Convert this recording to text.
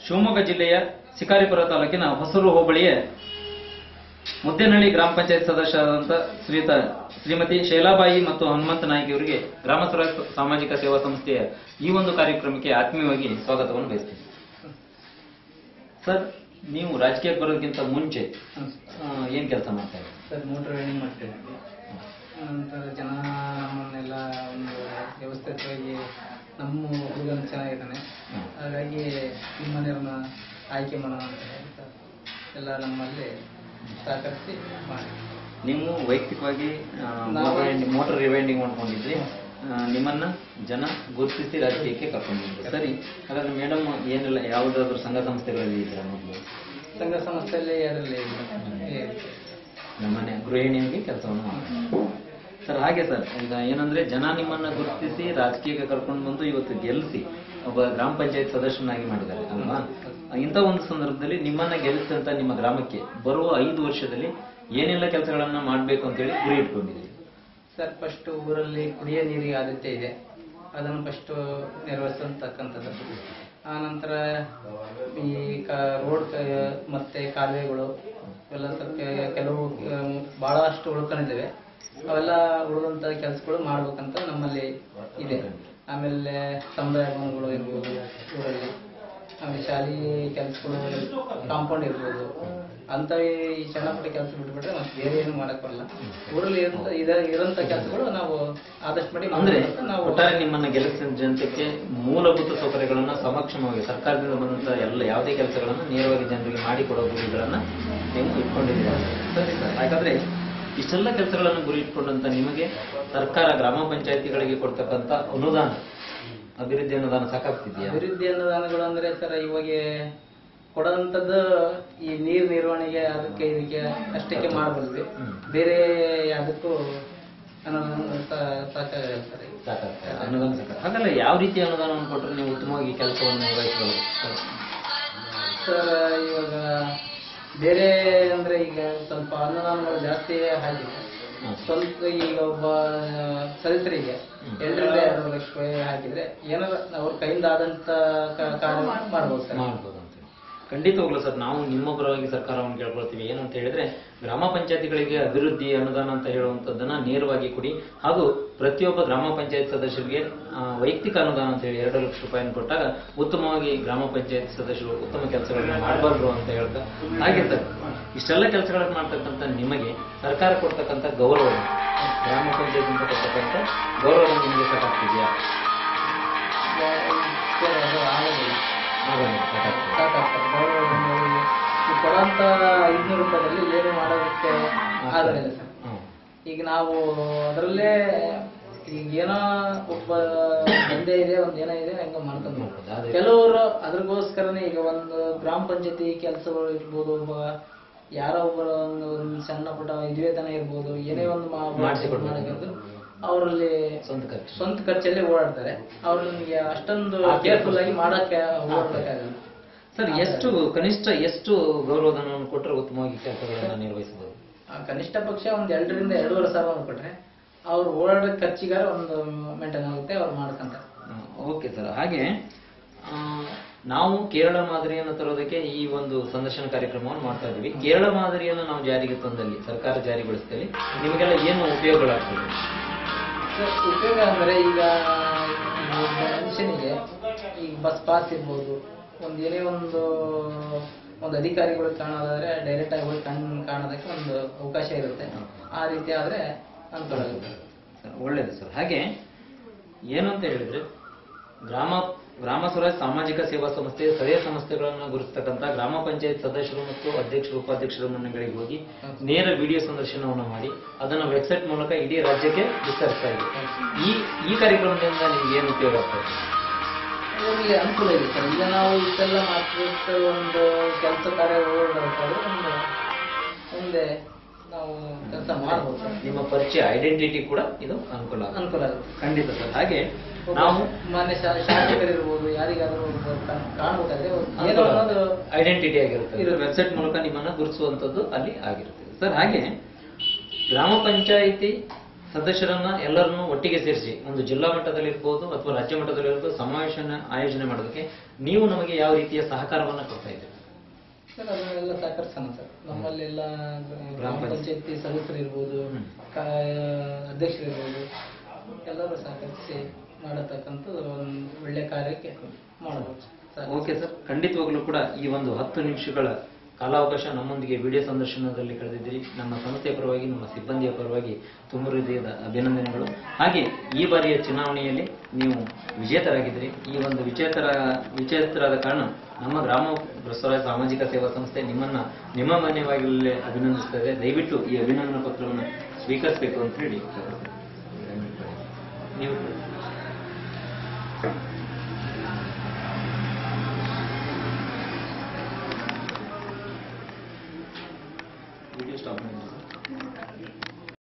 ಶಿವಮೊಗ್ಗ ಜಿಲ್ಲೆಯ ಶಿಕಾರಿಪುರ ತಾಲೂಕಿನ ಹೊಸೂರು ಹೋಬಳಿಯ ಮುದ್ದೇನಹಳ್ಳಿ ಗ್ರಾಮ ಪಂಚಾಯತ್ ಸದಸ್ಯರಾದಂಥ ಶ್ರೀಮತಿ ಶೈಲಾಬಾಯಿ ಮತ್ತು ಹನುಮಂತ ನಾಯ್ಕ ಅವರಿಗೆ ಗ್ರಾಮ ಸ್ವರಾಜ್ ಸಾಮಾಜಿಕ ಸೇವಾ ಸಂಸ್ಥೆಯ ಈ ಒಂದು ಕಾರ್ಯಕ್ರಮಕ್ಕೆ ಆತ್ಮೀಯವಾಗಿ ಸ್ವಾಗತವನ್ನು ಬಯಸ್ತೀನಿ. ಸರ್, ನೀವು ರಾಜಕೀಯಕ್ಕೆ ಬರೋದಕ್ಕಿಂತ ಮುಂಚೆ ಏನ್ ಕೆಲಸ ಮಾಡ್ತಾ ಇದ್ದೀರಿ? ಸರ್, ಮೋಟರ್ ವೆಲ್ಡಿಂಗ್ ಮಾಡ್ತೇನೆ. ನಂತರ ಜನ ನಮ್ಮನ್ನೆಲ್ಲ ಒಂದು ವ್ಯವಸ್ಥಿತವಾಗಿ ನಮ್ಮ ಹುಡುಗನ ಚೆನ್ನಾಗಿದ್ದಾನೆ, ಹಾಗಾಗಿ ನಿಮ್ಮನೆಯವ್ರನ್ನ ಆಯ್ಕೆ ಮಾಡೋಣ ಅಂತ ಹೇಳ್ತಾ ಎಲ್ಲ ನಮ್ಮಲ್ಲಿ ಸಹಕರಿಸಿ ಮಾಡಿ. ನೀವು ವೈಯಕ್ತಿಕವಾಗಿ ಮೋಟರ್ ರಿವೈಂಡಿಂಗ್ ಮಾಡ್ಕೊಂಡಿದ್ರಿ, ನಿಮ್ಮನ್ನ ಜನ ಗುರುತಿಸಿ ರಾಜಕೀಯಕ್ಕೆ ಕರ್ಕೊಂಡಿದ್ರು. ಸರಿ, ಹಾಗಾದ್ರೆ ಮೇಡಮ್ ಏನಿಲ್ಲ, ಯಾವುದಾದ್ರೂ ಸಂಘ ಸಂಸ್ಥೆಗಳಲ್ಲಿ ಇದ್ರ ಮೊದಲು? ಸಂಘ ಸಂಸ್ಥೆಯಲ್ಲಿ ಅದರಲ್ಲಿ ನಮ್ಮನೆ ಗೃಹಿಣಿಯಾಗಿ ಕೆಲಸವನ್ನು ಮಾಡ್ತಾರೆ. ಸರ್, ಹಾಗೆ ಸರ್, ಈಗ ಏನಂದ್ರೆ ಜನ ನಿಮ್ಮನ್ನ ಗುರುತಿಸಿ ರಾಜಕೀಯಕ್ಕೆ ಕರ್ಕೊಂಡು ಬಂದು ಇವತ್ತು ಗೆಲ್ಲಿಸಿ ಒಬ್ಬ ಗ್ರಾಮ ಪಂಚಾಯತ್ ಸದಸ್ಯನಾಗಿ ಮಾಡಿದ್ದಾರೆ ಅಲ್ವಾ? ಇಂಥ ಒಂದು ಸಂದರ್ಭದಲ್ಲಿ ನಿಮ್ಮನ್ನ ಗೆಲ್ಲಿಸಿದಂತ ನಿಮ್ಮ ಗ್ರಾಮಕ್ಕೆ ಬರುವ 5 ವರ್ಷದಲ್ಲಿ ಏನೆಲ್ಲ ಕೆಲಸಗಳನ್ನ ಮಾಡಬೇಕು ಅಂತೇಳಿ ಗುರಿ ಇಟ್ಕೊಂಡಿದ್ದೀರಿ? ಸರ್, ಫಸ್ಟ್ ಊರಲ್ಲಿ ಕುಡಿಯೋ ನೀರಿಗೆ ಆದ್ಯತೆ ಇದೆ, ಅದನ್ನು ಫಸ್ಟ್ ನೆರವೇರಿಸತಕ್ಕಂಥದ್ದು. ಆ ನಂತರ ಈ ರೋಡ್ ಮತ್ತೆ ಕಾಲುವೆಗಳು ಇವೆಲ್ಲ ಸ್ವಲ್ಪ ಕೆಲವು ಬಹಳಷ್ಟು ಉಳ್ಕೊಂಡಿದ್ದೇವೆ, ಅವೆಲ್ಲ ಉಳಿದಂತ ಕೆಲಸಗಳು ಮಾಡ್ಬೇಕಂತ ನಮ್ಮಲ್ಲಿ ಇದೆ. ಆಮೇಲೆ ಸಮುದಾಯ ಭವನಗಳು ಇರ್ಬೋದು ಊರಲ್ಲಿ, ಆಮೇಲೆ ಶಾಲೆ ಕೆಲಸಗಳು, ಕಾಂಪೌಂಡ್ ಇರ್ಬೋದು, ಅಂತ ಈ ಸಣ್ಣ ಪುಟ್ಟ ಕೆಲಸ ಬಿಟ್ಬಿಟ್ರೆ ಮತ್ತೆ ಬೇರೆ ಏನು ಮಾಡಕ್ ಬರಲ್ಲ. ಊರಲ್ಲಿ ಇರೋಂಥ ಕೆಲಸಗಳು ನಾವು ಆದಷ್ಟು ಮಾಡಿ ಅಂದ್ರೆ ನಾವು ಒಟ್ಟಾರೆ ನಿಮ್ಮನ್ನ ಗೆಲ್ಲಿಸಿದ ಜನತೆಗೆ ಮೂಲಭೂತ ಸೌಕರ್ಯಗಳನ್ನ ಸಮಕ್ಷಮವಾಗಿ ಸರ್ಕಾರದಿಂದ ಬಂದಂತ ಎಲ್ಲ ಯಾವುದೇ ಕೆಲಸಗಳನ್ನ ನೇರವಾಗಿ ಜನರಿಗೆ ಮಾಡಿಕೊಡೋ ಗುರಿಗಳನ್ನ ನೀವು ಇಟ್ಕೊಂಡಿದ್ದೀರಾ. ಸರಿ ಸರ್, ಯಾಕಂದ್ರೆ ಇಷ್ಟೆಲ್ಲ ಕೆಲಸಗಳನ್ನು ಗುರಿ ಇಟ್ಕೊಂಡಂತ ನಿಮಗೆ ಸರ್ಕಾರ ಗ್ರಾಮ ಪಂಚಾಯತಿಗಳಿಗೆ ಕೊಡ್ತಕ್ಕಂಥ ಅನುದಾನ, ಅಭಿವೃದ್ಧಿ ಅನುದಾನ ಸಾಕಾಗ್ತಿದೆಯಾ? ಅಭಿವೃದ್ಧಿ ಅನುದಾನಗಳು ಅಂದ್ರೆ ಸರ್, ಇವಾಗ ಕೊಡೋಂಥದ್ದು ಈ ನೀರು ನಿರ್ವಹಣೆಗೆ ಅದಕ್ಕೆ ಇದಕ್ಕೆ ಅಷ್ಟಕ್ಕೆ ಮಾಡಬಲ್ವಿ, ಬೇರೆ ಅದಕ್ಕೂ ಅನುದಾನ ಸಾಕಾಗುತ್ತೆ. ಅನುದಾನ ಸಾಕ ಹಾಗಲ್ಲ, ಯಾವ ರೀತಿ ಅನುದಾನವನ್ನು ಕೊಟ್ಟರೆ ನೀವು ಉತ್ತಮವಾಗಿ ಕೆಲಸವನ್ನು ನಿರ್ವಹಿಸಬಹುದು? ಸರ್, ಇವಾಗ ಬೇರೆ ಅಂದ್ರೆ ಈಗ ಸ್ವಲ್ಪ ಅನುದಾನಗಳು ಜಾಸ್ತಿ ಆಗಿದೆ. ಸ್ವಲ್ಪ ಈಗ ಒಬ್ಬ ಸದಸ್ಯರಿಗೆ 2 ಲಕ್ಷ ರೂಪಾಯಿ ಹಾಕಿದ್ರೆ ಏನಾರ ಅವ್ರ ಕೈಯಿಂದ ಆದಂತ ಕಾರ್ಯ ಮಾಡ್ಬೋದು ಸರ್. ಮಾಡ್ಬೋದು ಅಂತ ಖಂಡಿತವಾಗ್ಲೂ ಸರ್. ನಾವು ನಿಮ್ಮ ಪರವಾಗಿ ಸರ್ಕಾರವನ್ನು ಕೇಳ್ಕೊಳ್ತೀವಿ, ಏನಂತ ಹೇಳಿದ್ರೆ ಗ್ರಾಮ ಪಂಚಾಯತಿಗಳಿಗೆ ಅಭಿವೃದ್ಧಿ ಅನುದಾನ ಅಂತ ಹೇಳುವಂಥದ್ದನ್ನ ನೇರವಾಗಿ ಕೊಡಿ, ಹಾಗೂ ಪ್ರತಿಯೊಬ್ಬ ಗ್ರಾಮ ಪಂಚಾಯತ್ ಸದಸ್ಯರಿಗೆ ವೈಯಕ್ತಿಕ ಅನುದಾನ ಅಂತ ಹೇಳಿ 2 ಲಕ್ಷ ರೂಪಾಯಿಯನ್ನು ಕೊಟ್ಟಾಗ ಉತ್ತಮವಾಗಿ ಗ್ರಾಮ ಪಂಚಾಯತ್ ಸದಸ್ಯರು ಉತ್ತಮ ಕೆಲಸಗಳನ್ನ ಮಾಡಬಾರ್ದು ಅಂತ ಹೇಳ್ತಾ, ಹಾಗೆ ಸರ್ ಇಷ್ಟೆಲ್ಲ ಕೆಲಸಗಳನ್ನು ಮಾಡ್ತಕ್ಕಂಥ ನಿಮಗೆ ಸರ್ಕಾರ ಕೊಡ್ತಕ್ಕಂಥ ಗೌರವ, ಗ್ರಾಮ ಪಂಚಾಯತ್ ಅಂತ ಕೊಡ್ತಕ್ಕಂಥ ಗೌರವ ನಿಮಗೆ ಸಾಕಾಗ್ತಿದೆಯಾ? ಕೊಡಂತ 500 ರೂಪಾಯಿದಲ್ಲಿ ಏನು ಮಾಡೋದಕ್ಕೆ ಆಗೋದಿಲ್ಲ ಸರ್. ಈಗ ನಾವು ಅದರಲ್ಲೇ ಈಗ ಏನೋ ಒಬ್ಬ ದಂಧೆ ಇದೆ, ಒಂದ್ ಏನೋ ಇದೆ, ಹಂಗ ಮಾಡ್ಕೊಂಡು ಕೆಲವರು ಅದ್ರಗೋಸ್ಕರನೇ ಈಗ ಒಂದು ಗ್ರಾಮ ಪಂಚಾಯತಿ ಕೆಲಸಗಳು ಇರ್ಬೋದು, ಒಬ್ಬ ಯಾರೋ ಒಬ್ಬರ ಒಂದು ಸಣ್ಣ ಪುಟ್ಟ ವಿದ್ವೇತನ ಇರ್ಬೋದು, ಏನೇ ಒಂದು ಮಾಡಿಕೊಂಡು ಅವರಲ್ಲಿ ಸ್ವಂತ ಖರ್ಚಲ್ಲಿ ಓಡಾಡ್ತಾರೆ. ಅವ್ರಿಗೆ ಅಷ್ಟೊಂದು ಕೇರ್ಫುಲ್ ಆಗಿ ಮಾಡಕ್ಕೆ ಓಡಾಡಬೇಕಾಗಲ್ಲ ಸರ್. ಕನಿಷ್ಠ ಎಷ್ಟು ಗೌರವಧನವನ್ನು ಕೊಟ್ಟರೆ ಉತ್ತಮವಾಗಿ ಕೆಲಸಗಳನ್ನು ನಿರ್ವಹಿಸಬಹುದು? ಕನಿಷ್ಠ ಪಕ್ಷ ಒಂದು 2 ರಿಂದ 2.5 ಸಾವಿರ ಕೊಟ್ರೆ ಅವ್ರು ಓಡಾಡೋ ಖರ್ಚಿಗಾರ ಒಂದು ಮೇಂಟೈನ್ ಆಗುತ್ತೆ, ಅವ್ರು ಮಾಡ್ಕೊಂತಾರೆ. Okay sir. ಹಾಗೆ ನಾವು ಕೇರಳ ಮಾದರಿಯನ್ನು ತರೋದಕ್ಕೆ ಈ ಒಂದು ಸಂದರ್ಶನ ಕಾರ್ಯಕ್ರಮವನ್ನು ಮಾಡ್ತಾ ಇದ್ದೀವಿ. ಕೇರಳ ಮಾದರಿಯನ್ನು ನಾವು ಜಾರಿಗೆ ತಂದಲ್ಲಿ, ಸರ್ಕಾರ ಜಾರಿಗೊಳಿಸ್ತೇವೆ, ನಿಮಗೆಲ್ಲ ಏನು ಉಪಯೋಗಗಳಾಗ್ತದೆ? ಉಪಯೋಗ ಅಂದ್ರೆ ಈಗ ಮನುಷ್ಯನಿಗೆ ಈಗ ಬಸ್ ಪಾಸ್ ಇರ್ಬೋದು, ಏನೇ ಒಂದು ಅಧಿಕಾರಿಗಳು ಕಾಣೋದಾದ್ರೆ ಡೈರೆಕ್ಟ್ ಆಗಿ ಹೋಗಿ ಕಾಣೋದಕ್ಕೆ ಒಂದು ಅವಕಾಶ ಇರುತ್ತೆ. ಆ ರೀತಿ ಆದ್ರೆ ಅನುಕೂಲ ಆಗುತ್ತೆ. ಒಳ್ಳೇದು ಸರ್. ಹಾಗೆ ಏನು ಅಂತ ಹೇಳಿದ್ರೆ ಗ್ರಾಮ ಸ್ವರಾಜ್ ಸಾಮಾಜಿಕ ಸೇವಾ ಸಂಸ್ಥೆ ಸ್ಥಳೀಯ ಸಂಸ್ಥೆಗಳನ್ನು ಗುರುತಿಸ್ತಕ್ಕಂಥ ಗ್ರಾಮ ಪಂಚಾಯತ್ ಸದಸ್ಯರು ಮತ್ತು ಅಧ್ಯಕ್ಷರು ಉಪಾಧ್ಯಕ್ಷರ ಮನೆಗಳಿಗೆ ಹೋಗಿ ನೇರ ವಿಡಿಯೋ ಸಂದರ್ಶನವನ್ನು ಮಾಡಿ ಅದನ್ನು ವೆಬ್ಸೈಟ್ ಮೂಲಕ ಇಡೀ ರಾಜ್ಯಕ್ಕೆ ವಿಸ್ತರಿಸ್ತಾ ಇದೆ. ಈ ಕಾರ್ಯಕ್ರಮದಿಂದ ನಿಮ್ಗೆ ಏನು ಉಪಯೋಗ ಆಗ್ತದೆ? ನಮಗೆ ಅನುಕೂಲ ಇದೆ ಸರ್. ಈಗ ನಾವು ಇಷ್ಟೆಲ್ಲ ಮಾಡ್ಬಿಟ್ಟು ಒಂದು ಕೆಲಸ ಕಾರ್ಯ ಮುಂದೆ ನಾವು ಕೆಲಸ ಮಾಡ್ಬೋದು ಸರ್. ನಿಮ್ಮ ಪರಿಚಯ ಐಡೆಂಟಿಟಿ ಕೂಡ ಇದು ಅನುಕೂಲ ಆಗುತ್ತೆ. ಖಂಡಿತ ಸರ್. ಹಾಗೆ ನಾವು ಮಾನ್ಯ ಶಾಸಕರಿರ್ಬೋದು, ಯಾರಿಗಾದ್ರೂ ಕಾಣಬೇಕಾದ್ರೆ ಏನೋ ಅನ್ನೋದು ಐಡೆಂಟಿಟಿ ಆಗಿರುತ್ತೆ, ಇದು ವೆಬ್ಸೈಟ್ ಮೂಲಕ ನಿಮ್ಮನ್ನ ಗುರುತಿಸುವಂತದ್ದು ಅಲ್ಲಿ ಆಗಿರುತ್ತೆ ಸರ್. ಹಾಗೆ ಗ್ರಾಮ ಪಂಚಾಯಿತಿ ಸದಸ್ಯರನ್ನ ಎಲ್ಲರನ್ನು ಒಟ್ಟಿಗೆ ಸೇರಿಸಿ ಒಂದು ಜಿಲ್ಲಾ ಮಟ್ಟದಲ್ಲಿ ಇರ್ಬೋದು ಅಥವಾ ರಾಜ್ಯ ಮಟ್ಟದಲ್ಲಿ ಇರ್ಬೋದು ಸಮಾವೇಶನ ಆಯೋಜನೆ ಮಾಡೋದಕ್ಕೆ ನೀವು ನಮಗೆ ಯಾವ ರೀತಿಯ ಸಹಕಾರವನ್ನ ಕೊಡ್ತಾ ಇದ್ದೀರಿ? ಸರ್ ಅದನ್ನೆಲ್ಲ ಸಹಕರಿಸೋಣ ಸರ್. ನಮ್ಮಲ್ಲೆಲ್ಲ ಗ್ರಾಮ ಪಂಚಾಯತಿ ಸದಸ್ಯರು ಇರ್ಬೋದು, ಅಧ್ಯಕ್ಷರು ಇರ್ಬೋದು, ಎಲ್ಲರೂ ಸಹಕರಿಸಿ ಮಾಡತಕ್ಕಂಥ ಒಂದು ಒಳ್ಳೆ ಕಾರ್ಯಕ್ಕೆ ಮಾಡಬಹುದು. ಓಕೆ ಸರ್, ಖಂಡಿತವಾಗ್ಲೂ ಕೂಡ ಈ ಒಂದು 10 ನಿಮಿಷಗಳ ಕಾಲಾವಕಾಶ ನಮ್ಮೊಂದಿಗೆ ವಿಡಿಯೋ ಸಂದರ್ಶನದಲ್ಲಿ ಕಳೆದಿದ್ದೀರಿ. ನಮ್ಮ ಸಂಸ್ಥೆಯ ಪರವಾಗಿ, ನಮ್ಮ ಸಿಬ್ಬಂದಿಯ ಪರವಾಗಿ ತುಂಬ ಹೃದಯದ ಅಭಿನಂದನೆಗಳು. ಹಾಗೆ ಈ ಬಾರಿಯ ಚುನಾವಣೆಯಲ್ಲಿ ನೀವು ವಿಜೇತರಾಗಿದ್ದೀರಿ. ಈ ಒಂದು ವಿಜೇತರಾದ ಕಾರಣ ನಮ್ಮ ಗ್ರಾಮ ಸ್ವರಾಜ್ಯ ಸಾಮಾಜಿಕ ಸೇವಾ ಸಂಸ್ಥೆ ನಿಮ್ಮನ್ನ ನಿಮ್ಮ ಮನೆಯಾಗಲೇ ಅಭಿನಂದಿಸ್ತದೆ. ದಯವಿಟ್ಟು ಈ ಅಭಿನಂದನಾ ಪತ್ರವನ್ನು ಸ್ವೀಕರಿಸಬೇಕು ಅಂತ ಹೇಳಿ